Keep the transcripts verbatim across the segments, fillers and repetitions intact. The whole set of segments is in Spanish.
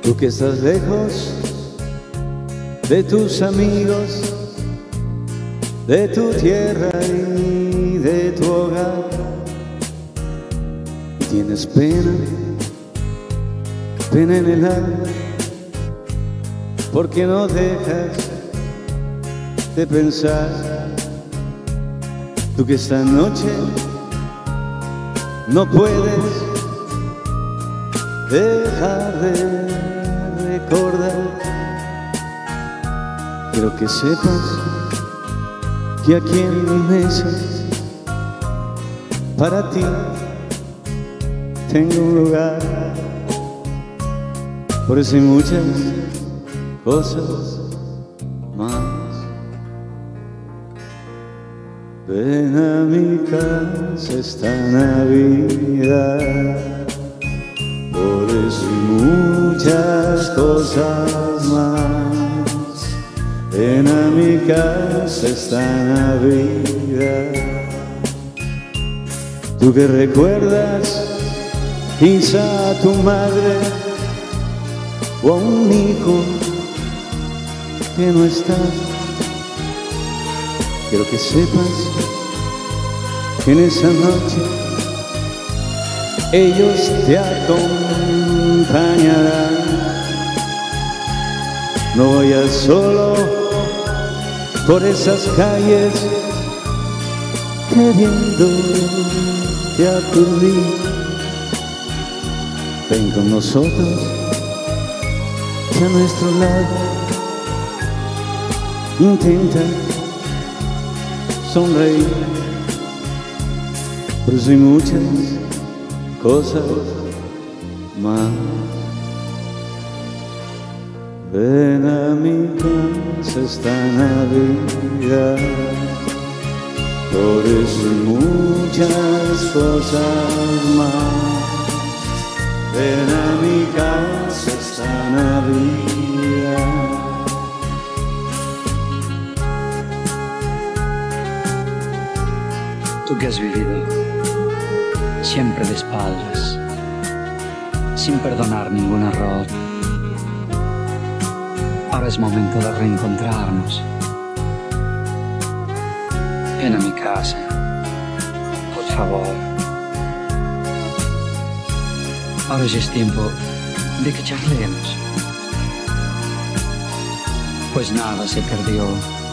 Tú que estás lejos de tus amigos, de tu tierra y de tu hogar, y tienes pena, pena en el alma, porque no dejas de pensar. Tú que esta noche no puedes dejar de recordar. Quiero que sepas que aquí en mi mesa para ti tengo un lugar. Por eso hay muchas cosas más. Ven a mi casa esta Navidad. Por eso hay muchas cosas más. Ven a mi casa esta Navidad. Tú que recuerdas quizá a tu madre o a un hijo que no está. Quiero que sepas que en esa noche ellos te acompañarán. No vayas solo por esas calles queriéndote aturdir. Ven con nosotros a nuestro lado. Intenta sonreír. Por eso hay muchas cosas más. Ven a mi casa esta Navidad. Por eso hay muchas cosas más. Ven a mi casa esta Navidad. Tú que has vivido siempre de espaldas, sin perdonar ningún error, ahora es momento de reencontrarnos. Ven a mi casa, por favor. Ahora ya es tiempo de que charlemos, pues nada se perdió.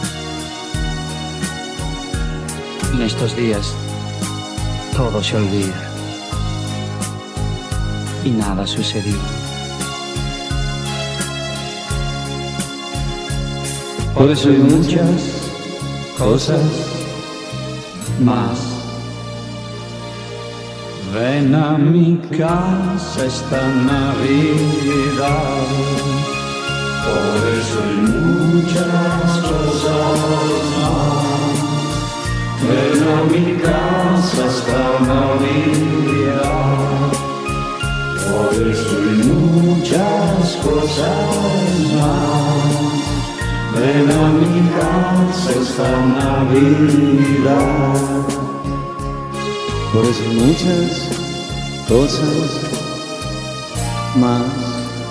En estos días todo se olvida y nada sucedió. Por eso hay muchas cosas más. Ven a mi casa esta Navidad. Por eso hay muchas cosas más. Ven a mi casa esta Navidad. Por eso hay muchas cosas más. Ven a mi casa esta Navidad. Por eso hay muchas cosas más.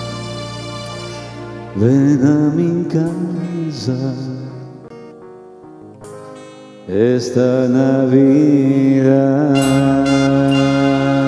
Ven a mi casa esta Navidad.